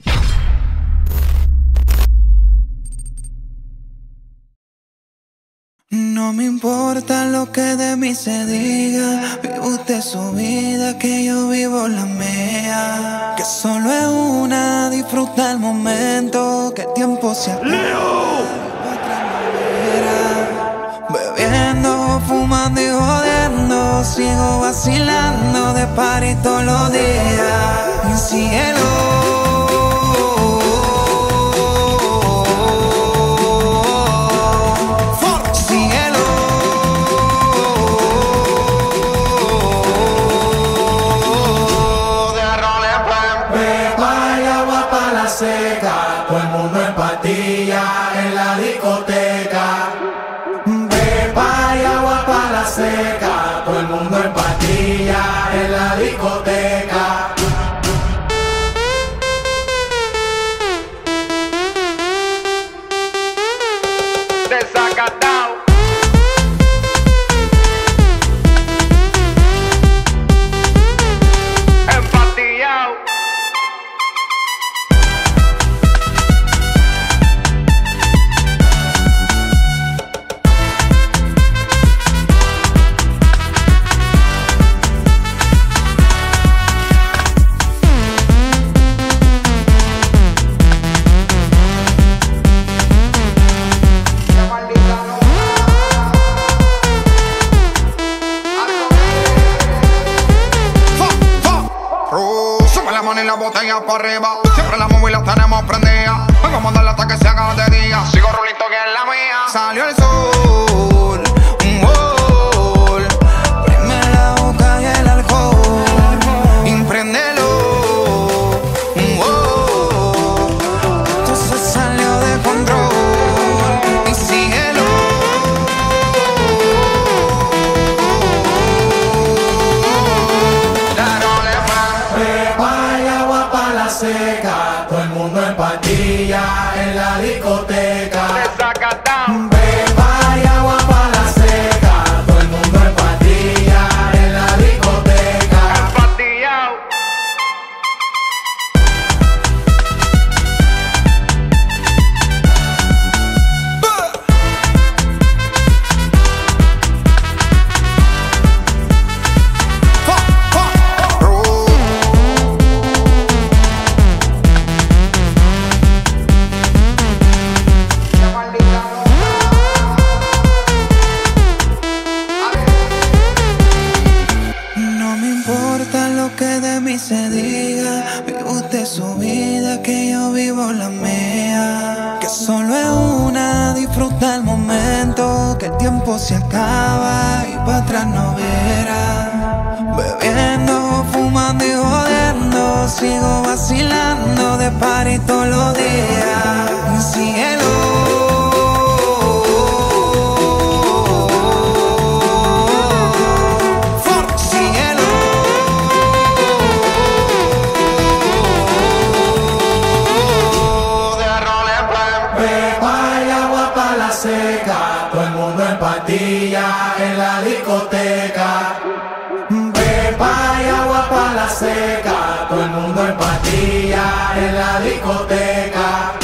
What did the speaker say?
No me importa lo que de mí se diga, vive usted su vida, que yo vivo la mía. Que solo es una, disfruta el momento, que el tiempo se acaba. Bebiendo, fumando y jodiendo, sigo vacilando de party todos los días. Mi cielo. Seca, todo el mundo en patilla en la discoteca. Pepa y agua para la seca, todo el mundo en patilla en la discoteca. Desacatado. Empatillado. Y la botella para arriba, siempre la móvil la tenemos prendida. Vengo a mandarla hasta que se haga de día. Sigo rulito que es la mía. Salió el sol, un gol. Prime la boca y el alcohol. Impréndelo, un gol. Esto se salió de control. Y síguelo. Seca, todo el mundo en patilla en la discoteca. Desacatado. Pepa y agua para la seca, todo el mundo en patilla en la discoteca. Empatillado. Se diga, vive usted su vida, que yo vivo la mía. Que solo es una, disfruta el momento, que el tiempo se acaba y para atrás no verá. Bebiendo, fumando y jodiendo, sigo vacilando de party todos los días. Mi cielo. Seca, todo el mundo en patilla en la discoteca. Pepa y agua para la seca, todo el mundo en patilla en la discoteca.